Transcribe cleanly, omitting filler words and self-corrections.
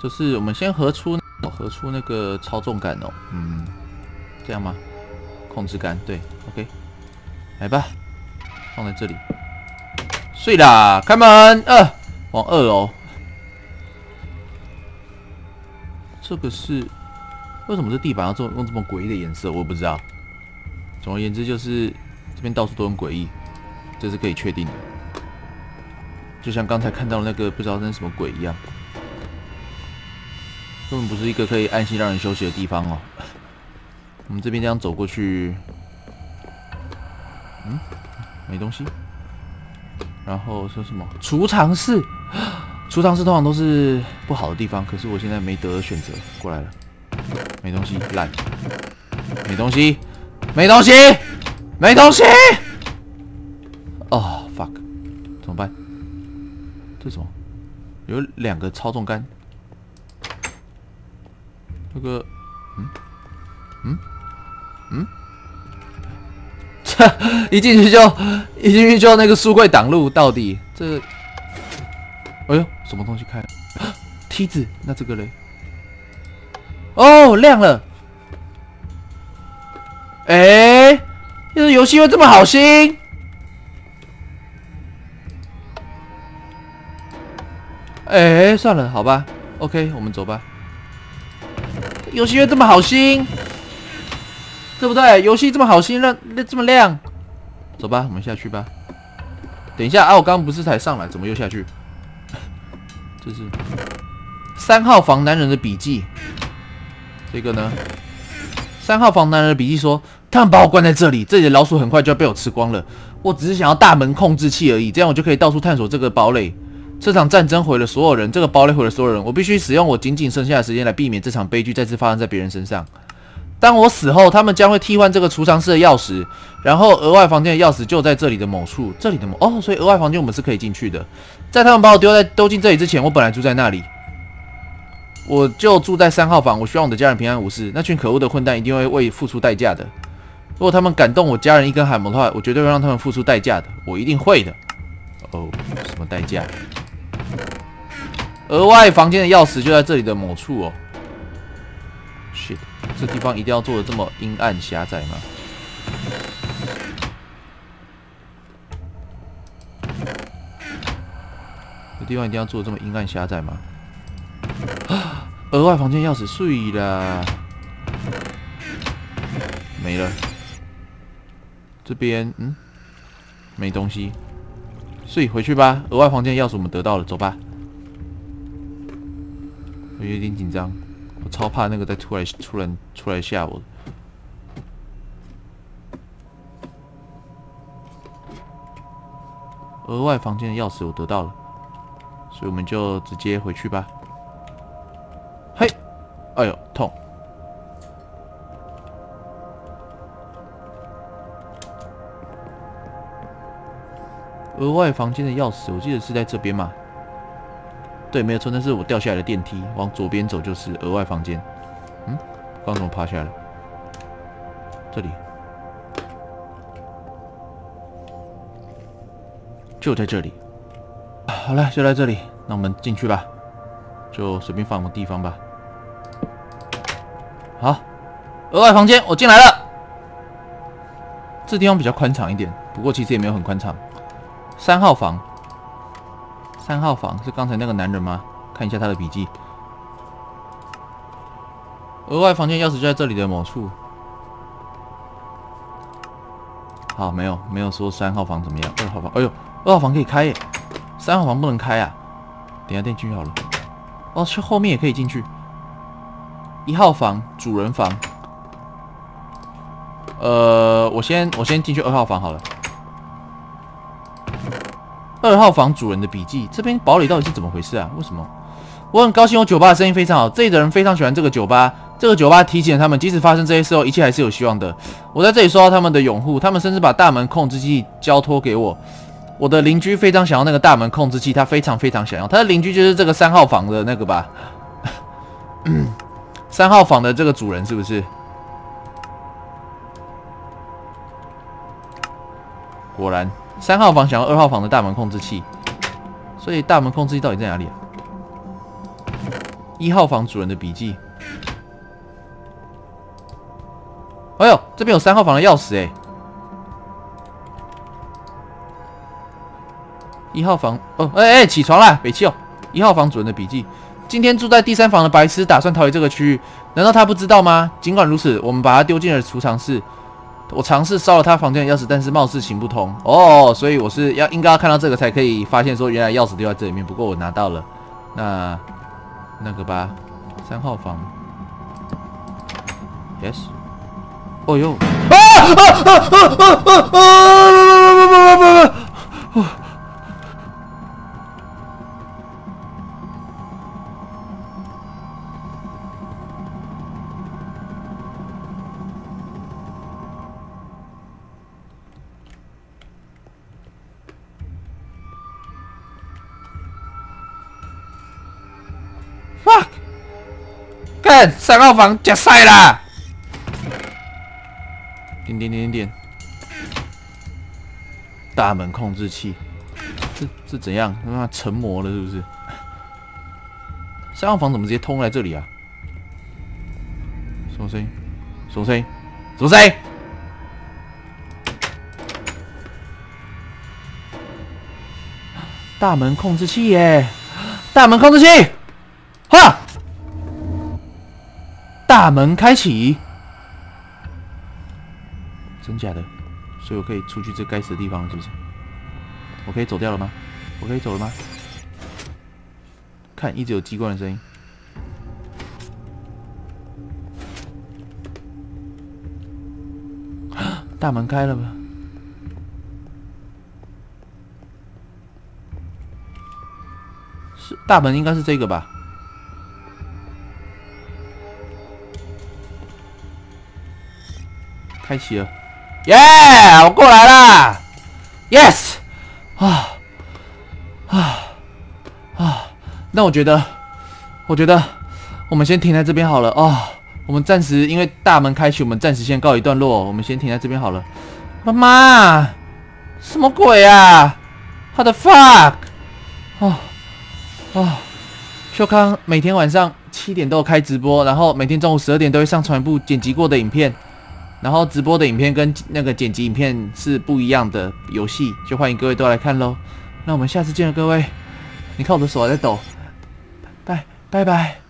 就是我们先合出那个操纵杆哦，这样吗？控制杆对 ，OK， 来吧，放在这里，睡啦，开门，往2楼。这个是为什么这地板要用这么诡异的颜色？我也不知道。总而言之，就是这边到处都很诡异，这是可以确定的。就像刚才看到那个不知道那是什么鬼一样，根本不是一个可以安心让人休息的地方哦。我们这边这样走过去，没东西。然后说什么储藏室？储藏室通常都是不好的地方，可是我现在没得选择，过来了，没东西，烂，没东西，没东西，没东西。哦 ，fuck， 怎么办？这是什么？有2个操纵杆。这个，一进去就那个书柜挡路，到底这个，哎呦，什么东西开了？梯子，那这个嘞？哦，亮了。哎，这游戏会这么好心？哎，算了，好吧 ，OK， 我们走吧。游戏会这么好心，对不对？游戏这么好心，让这么亮，走吧，我们下去吧。等一下啊，我刚刚不是才上来，怎么又下去？这是3号房男人的笔记。这个呢？3号房男人的笔记说，他们把我关在这里，这里的老鼠很快就要被我吃光了。我只是想要大门控制器而已，这样我就可以到处探索这个堡垒。这场战争毁了所有人，这个堡垒毁了所有人。我必须使用我仅剩下的时间来避免这场悲剧再次发生在别人身上。当我死后，他们将会替换这个储藏室的钥匙，然后额外房间的钥匙就在这里的某处。这里的所以额外房间我们是可以进去的。在他们把我丢进这里之前，我本来住在那里，我就住在3号房。我希望我的家人平安无事。那群可恶的混蛋一定会为付出代价的。如果他们感动我家人一根汗毛的话，我绝对会让他们付出代价的。我一定会的。哦，什么代价？额外房间的钥匙就在这里的某处哦。shit， 这地方一定要做的这么阴暗狭窄吗？这地方一定要做的这么阴暗狭窄吗？额外房间钥匙碎啦，没了。这边没东西，所以回去吧。额外房间钥匙我们得到了，走吧。我有点紧张，我超怕那个再突然出来吓我。额外房间的钥匙我得到了，所以我们就直接回去吧。嘿，哎呦，痛！额外房间的钥匙，我记得是在这边嘛。对，没有错，那是我掉下来的电梯，往左边走就是额外房间。刚怎么爬下来了？这里，就在这里。好了，就在这里，那我们进去吧，就随便放个地方吧。好，额外房间，我进来了。这地方比较宽敞一点，不过其实也没有很宽敞。3号房。3号房是刚才那个男人吗？看一下他的笔记。额外房间钥匙就在这里的某处。好，没有说3号房怎么样。2号房，哎呦，2号房可以开耶，3号房不能开啊。等一下进去好了。哦，去后面也可以进去。1号房主人房。我先进去2号房好了。2号房主人的笔记，这边堡垒到底是怎么回事啊？为什么？我很高兴，我酒吧的生意非常好，这里的人非常喜欢这个酒吧。这个酒吧提醒了他们，即使发生这些事后，一切还是有希望的。我在这里收到他们的拥护，他们甚至把大门控制器交托给我。我的邻居非常想要那个大门控制器，他非常想要。他的邻居就是这个3号房的那个吧？3号房的这个主人是不是？果然。3号房想要2号房的大门控制器，所以大门控制器到底在哪里啊 1号房主人的笔记。哎呦，这边有3号房的钥匙哎。1号房哦，起床啦，北七哦。1号房主人的笔记。今天住在第3房的白痴打算逃离这个区域，难道他不知道吗？尽管如此，我们把他丢进了储藏室。我尝试烧了他房间的钥匙，但是貌似行不通。哦，所以我是应该要看到这个才可以发现说原来钥匙丢在这里面。不过我拿到了，那个吧，3号房 ，yes。哦呦！fuck！ 看3号房假赛啦！点，大门控制器，这怎样？他妈成魔了是不是？3号房怎么直接通来这里啊？什么声音？什么声音？什么声音？大门控制器耶！大门控制器，哈！大门开启。真假的？所以我可以出去这该死的地方了，是不是？我可以走掉了吗？我可以走了吗？看，一直有机关的声音。大门开了吗？是大门，应该是这个吧？开启了。耶！我过来啦 ！Yes！ 那我觉得我们先停在这边好了哦。我们暂时因为大门开启，我们暂时先告一段落。我们先停在这边好了。妈妈，什么鬼啊 ？What the fuck！ 秀康每天晚上7点都有开直播，然后每天中午12点都会上传一部剪辑过的影片。然后直播的影片跟那个剪辑影片是不一样的游戏，就欢迎各位都来看咯。那我们下次见了，各位。你看我的手还在抖，拜拜。